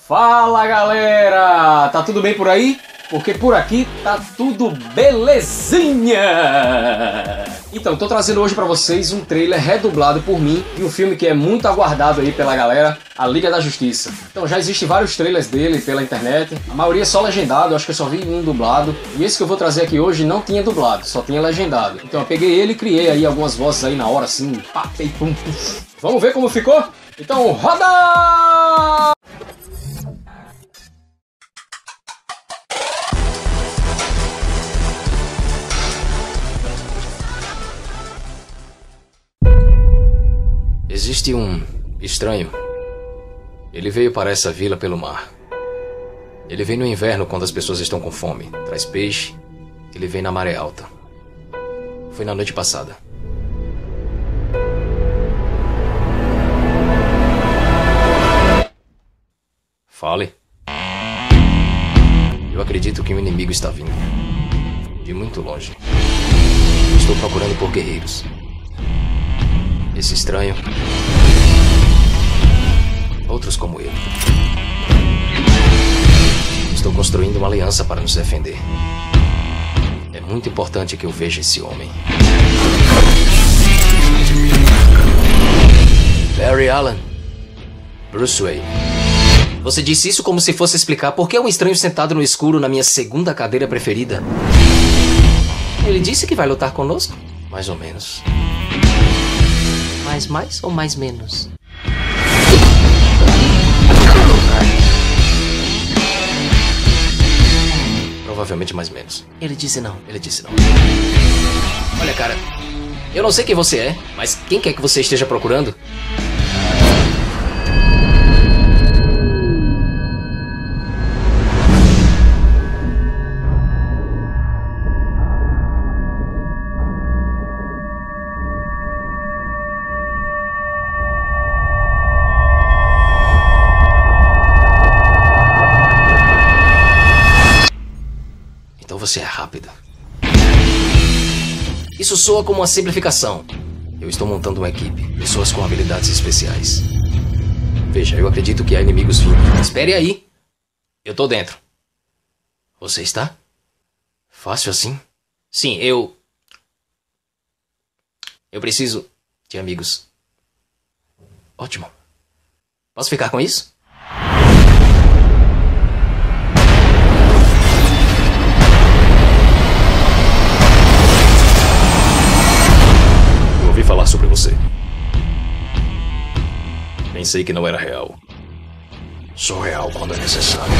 Fala galera, tá tudo bem por aí? Porque por aqui tá tudo belezinha! Então, tô trazendo hoje pra vocês um trailer redublado por mim de um filme que é muito aguardado aí pela galera, A Liga da Justiça. Então já existem vários trailers dele pela internet, a maioria só legendado, acho que eu só vi um dublado. E esse que eu vou trazer aqui hoje não tinha dublado, só tinha legendado. Então eu peguei ele e criei aí algumas vozes aí na hora assim, pá, pei, pum, pum. Vamos ver como ficou? Então roda! Existe um estranho. Ele veio para essa vila pelo mar. Ele vem no inverno quando as pessoas estão com fome. Traz peixe. Ele vem na maré alta. Foi na noite passada. Fale. Eu acredito que um inimigo está vindo. De muito longe. Estou procurando por guerreiros. Esse estranho. Outros como ele. Estou construindo uma aliança para nos defender. É muito importante que eu veja esse homem. Barry Allen. Bruce Wayne. Você disse isso como se fosse explicar por que um estranho sentado no escuro na minha segunda cadeira preferida. Ele disse que vai lutar conosco? Mais ou menos. Mais ou mais menos? Provavelmente mais menos. Ele disse não. Olha, cara, eu não sei quem você é, mas quem quer que você esteja procurando? Então você é rápido. Isso soa como uma simplificação. Eu estou montando uma equipe. Pessoas com habilidades especiais. Veja, eu acredito que há inimigos vindo. Espere aí. Eu tô dentro. Você está? Fácil assim? Sim, eu preciso de amigos. Ótimo. Posso ficar com isso? Falar sobre você. Pensei que não era real. Sou real quando é necessário.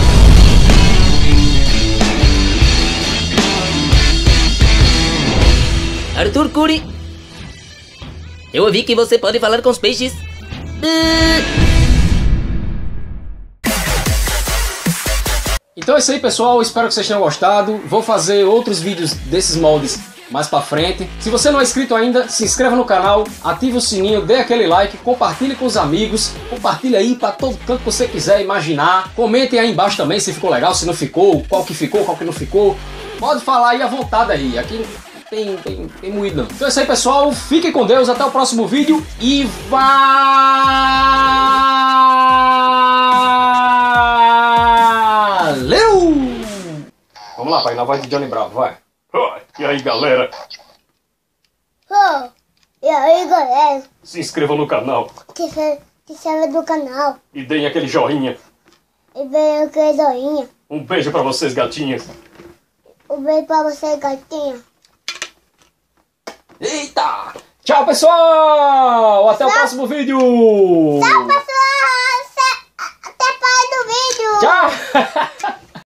Arthur Curry, eu ouvi que você pode falar com os peixes. Então é isso aí, pessoal, espero que vocês tenham gostado. Vou fazer outros vídeos desses moldes mais pra frente. Se você não é inscrito ainda, se inscreva no canal, ative o sininho, dê aquele like, compartilhe com os amigos, compartilhe aí pra todo canto que você quiser imaginar. Comentem aí embaixo também se ficou legal, se não ficou, qual que não ficou. Pode falar aí à vontade aí, aqui tem moído não. Então é isso aí, pessoal, fiquem com Deus, até o próximo vídeo e valeu! Vamos lá, pai, na voz de Johnny Bravo, vai. E aí, galera? E aí, galera? Se inscrevam no canal. Se inscreva no canal. E deem aquele joinha. E veio aquele joinha. Um beijo pra vocês, gatinhas. Um beijo pra você, gatinha. Eita! Tchau, pessoal! Até o próximo vídeo! Tchau, pessoal!